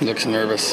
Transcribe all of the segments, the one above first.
looks nervous.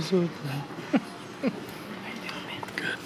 episode na. Good.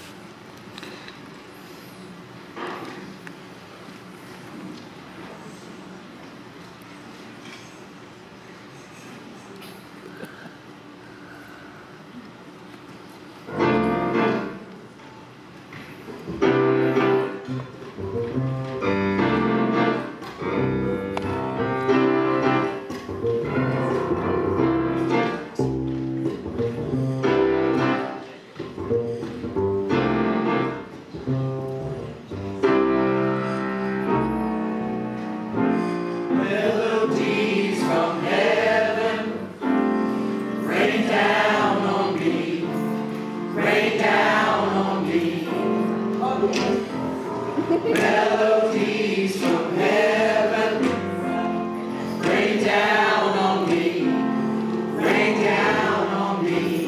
Melodies from heaven, rain down on me, rain down on me.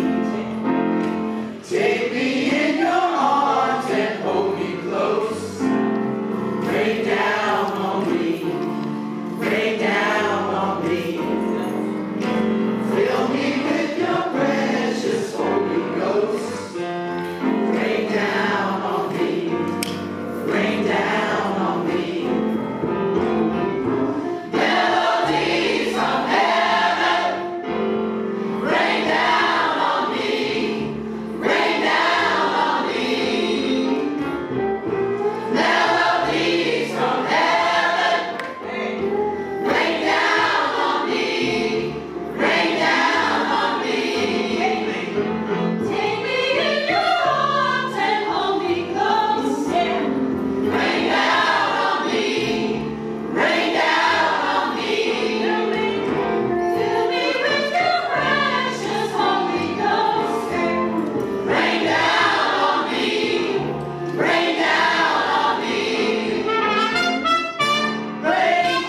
Take me in your arms and hold me close. Rain down on me, rain down on me. Fill me with your precious Holy Ghost. Rain down on me, rain down on me. Melodies from heaven, rain down on me, rain down on me. Melodies from heaven, rain down on me, rain down on me. Take me in your arms and hold me close. Rain down on me, rain down on me. Fill me with your precious Holy Ghost. Rain down on me, rain down on me. Rain,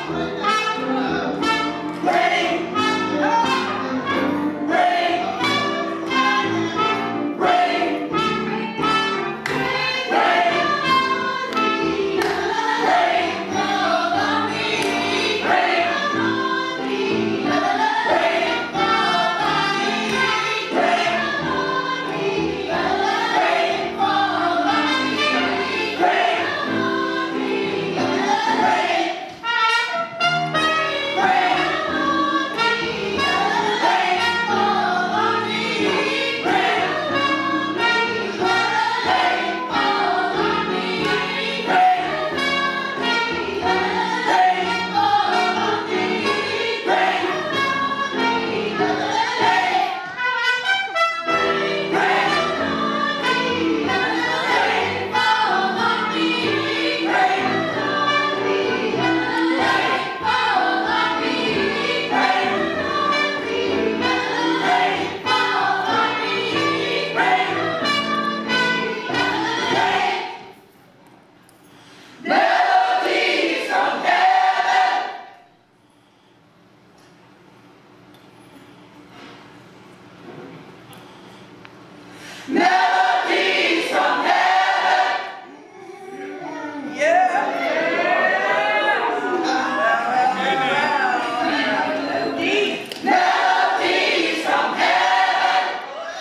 melodies from heaven. Melodies from heaven. Melodies from heaven.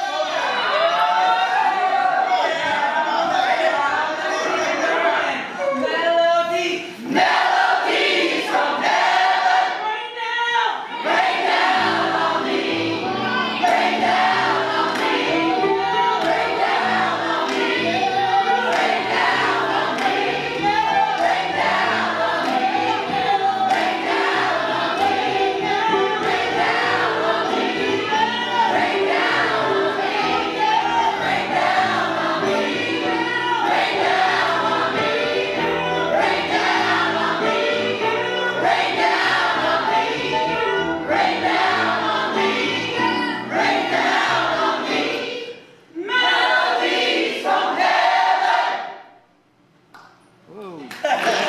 Melodies from heaven. Rain down on me, rain down on me, rain down on me, rain down on me, rain down on me, rain down on me, rain down on me, rain down on me, rain down on me, rain down on me, rain down on me, rain down on me, rain down on me, rain down on me. Melodies from heaven. Whoa.